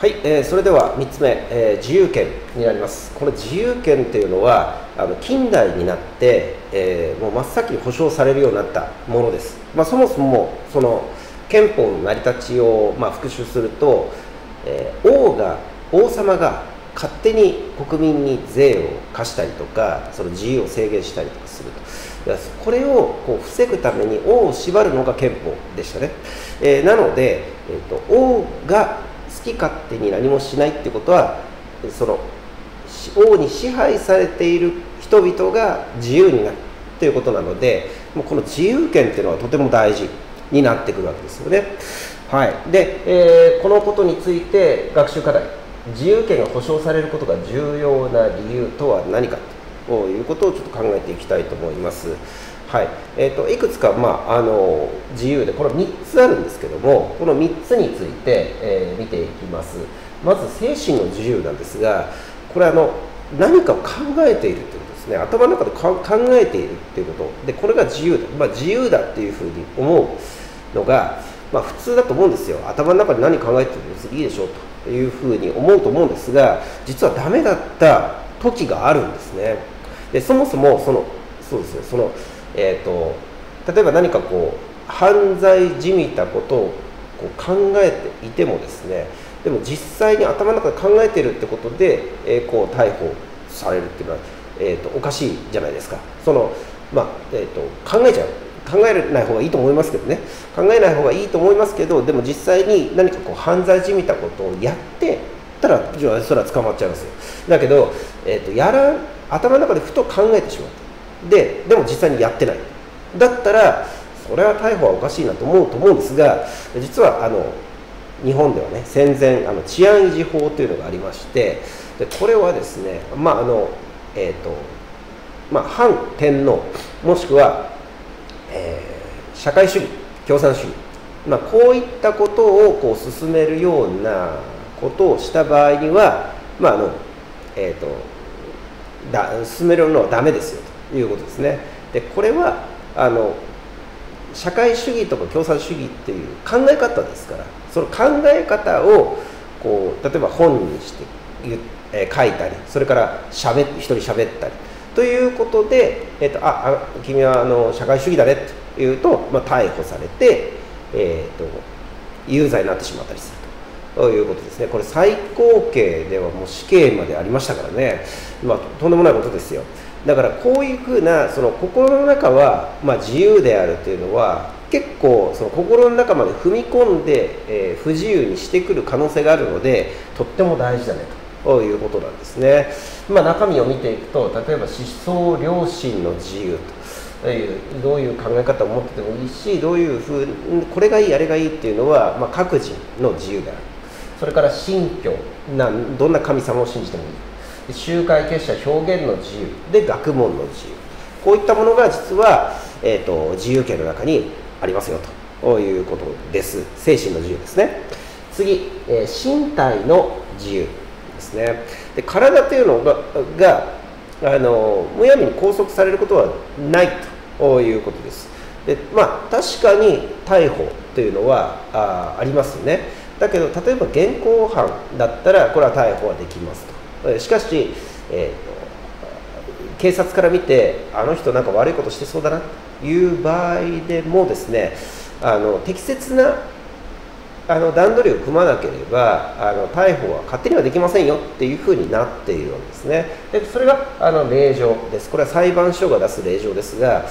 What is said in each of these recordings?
はい、それでは3つ目、自由権になります。この自由権というのは近代になって、もう真っ先に保障されるようになったものです。そもそもその憲法の成り立ちを復習すると、王様が勝手に国民に税を課したりとか、その自由を制限したりとかすると、これを防ぐために王を縛るのが憲法でしたね。なので、王が好き勝手に何もしないっていうことは、その王に支配されている人々が自由になるということなので、もうこの自由権っていうのはとても大事になってくるわけですよね。はい、で、このことについて学習課題、自由権が保障されることが重要な理由とは何かということをちょっと考えていきたいと思います。はい、いくつか、自由でこれ3つあるんですけども、この3つについて、見ていきます。まず精神の自由なんですが、これ何かを考えているということですね。頭の中で考えているということで、これが自由だ、自由だっていうふうに思うのが、普通だと思うんですよ。頭の中で何考えてるの別にいいでしょうというふうに思うと思うんですが、実はダメだった時があるんですね。でそもそもそうですね、例えば何か犯罪じみたことを考えていてもですね、でも実際に頭の中で考えているってことで、逮捕されるっていうのは、おかしいじゃないですか。考えない方がいいと思いますけどね、考えない方がいいと思いますけど、でも実際に何か犯罪じみたことをやってたら、じゃあそれは捕まっちゃいますよ。だけど、頭の中でふと考えてしまった。でも実際にやってない。だったらそれは逮捕はおかしいなと思うんですが、実は日本ではね、戦前治安維持法というのがありまして、でこれはですね、反天皇もしくは、社会主義共産主義、こういったことを進めるようなことをした場合には、進めるのはダメですよということですね。でこれは社会主義とか共産主義っていう考え方ですから、その考え方を例えば本にして書いたり、それから一人喋ったりということで、君は社会主義だねというと、逮捕されて、有罪になってしまったりするということですね。これ最高刑ではもう死刑までありましたからね、とんでもないことですよ。だからこういうふうな心の中は、自由であるというのは結構心の中まで踏み込んで、不自由にしてくる可能性があるので、とっても大事だねということなんですね。中身を見ていくと、例えば思想良心の自由というどういう考え方を持っててもいいし、どういうふうこれがいいあれがいいっていうのは、各人の自由である。それから信教、どんな神様を信じてもいい。集会結社表現の自由で学問の自由、こういったものが実は、自由権の中にありますよということです。精神の自由ですね。次、身体の自由ですね。で体というのがむやみに拘束されることはないということです。で確かに逮捕というのはありますよね。だけど例えば現行犯だったらこれは逮捕はできますと。しかし、警察から見てあの人なんか悪いことしてそうだなという場合でもですね、適切な段取りを組まなければ逮捕は勝手にはできませんよっていうふうになっているわけですね。でそれが令状です。これは裁判所が出す令状ですが、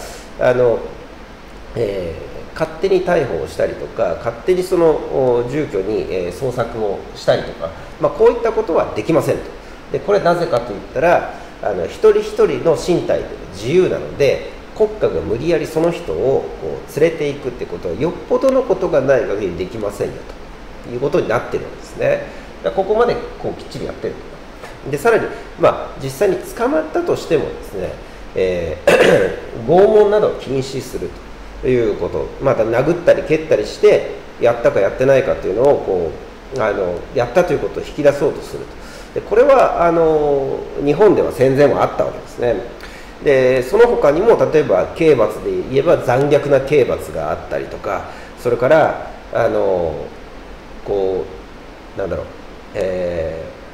勝手に逮捕をしたりとか、勝手にその住居に捜索をしたりとか、こういったことはできませんと。でこれなぜかといったら、一人一人の身体というのは自由なので、国家が無理やりその人を連れていくってことはよっぽどのことがない限りできませんよということになっているわけですね。ここまできっちりやってる。でさらに、実際に捕まったとしてもですね、拷問などを禁止するということ、また殴ったり蹴ったりしてやったかやってないかというのをやったということを引き出そうとすると。でこれは日本では戦前はあったわけですね。でその他にも例えば刑罰で言えば残虐な刑罰があったりとか、それから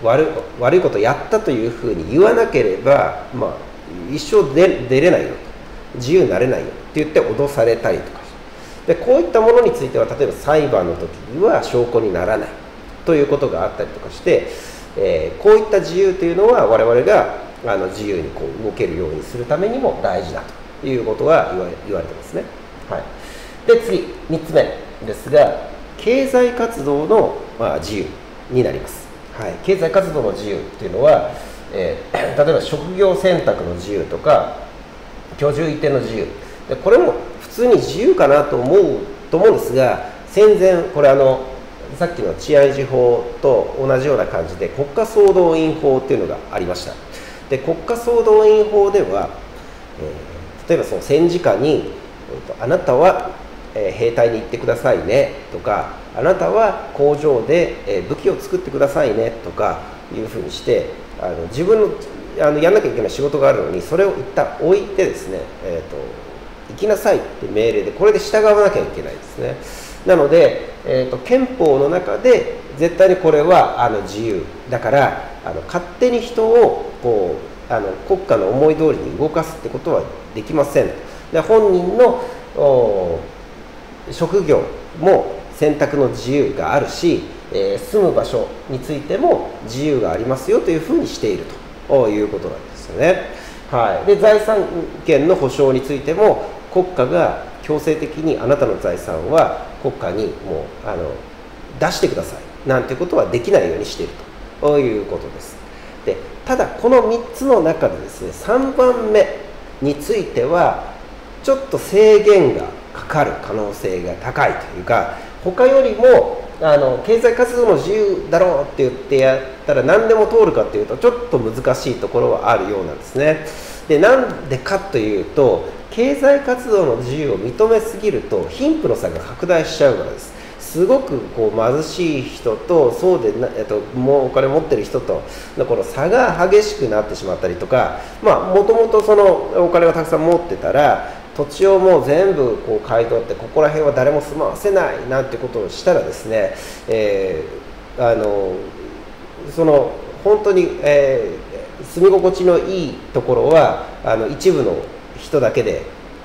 悪いことをやったというふうに言わなければ、一生出れないよ、自由になれないよって言って脅されたりとかで、こういったものについては例えば裁判の時には証拠にならないということがあったりとかして、こういった自由というのは我々が自由にこう動けるようにするためにも大事だということが言われてますね。はい、で次3つ目ですが、経済活動の自由になります。はい、経済活動の自由というのは、例えば職業選択の自由とか居住移転の自由で、これも普通に自由かなと思うんですが、戦前これさっきの治安維持法と同じような感じで国家総動員法というのがありました。で国家総動員法では、例えばその戦時下に、あなたは兵隊に行ってくださいねとか、あなたは工場で武器を作ってくださいねとかいうふうにして、自分のやんなきゃいけない仕事があるのにそれを一旦置いてですね、行きなさいって命令で、これで従わなきゃいけないですね。なので、憲法の中で絶対にこれは自由だから、勝手に人をこう国家の思い通りに動かすってことはできません。で本人の職業も選択の自由があるし、住む場所についても自由がありますよというふうにしているということなんですよね。はい、で財産権の保障についても国家が強制的にあなたの財産は国家にもう出してくださいなんてことはできないようにしているということです。でただこの3つの中でですね、3番目についてはちょっと制限がかかる可能性が高いというか、他よりも経済活動の自由だろうって言ってやったら何でも通るかっていうとちょっと難しいところはあるようなんですね。でなんでかというと、経済活動の自由を認めすぎると貧富の差が拡大しちゃうからです。すごくこう貧しい人とそうでな、もうお金持ってる人とのこの差が激しくなってしまったりとか、もともとそのお金をたくさん持ってたら土地をもう全部こう買い取ってここら辺は誰も住まわせないなんてことをしたらですね、その本当に、住み心地のいいところは一部の人だけで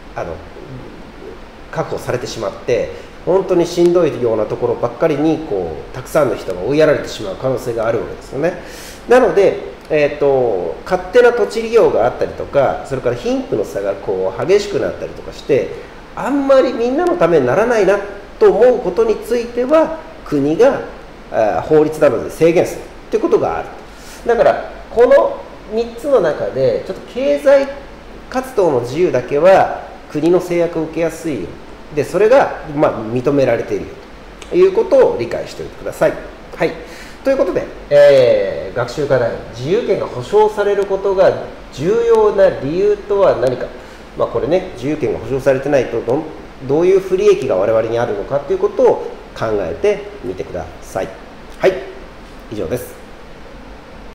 確保されてしまって、本当にしんどいようなところばっかりにこうたくさんの人が追いやられてしまう可能性があるわけですよね。なので、勝手な土地利用があったりとか、それから貧富の差がこう激しくなったりとかして、あんまりみんなのためにならないなと思うことについては国が法律などで制限するということがある。だからこの3つの中でちょっと経済活動の自由だけは国の制約を受けやすいで、それが認められているということを理解しておいてください。はい、ということで、学習課題、自由権が保障されることが重要な理由とは何か、これね、自由権が保障されてないとどういう不利益が我々にあるのかということを考えてみてください。はい、以上です。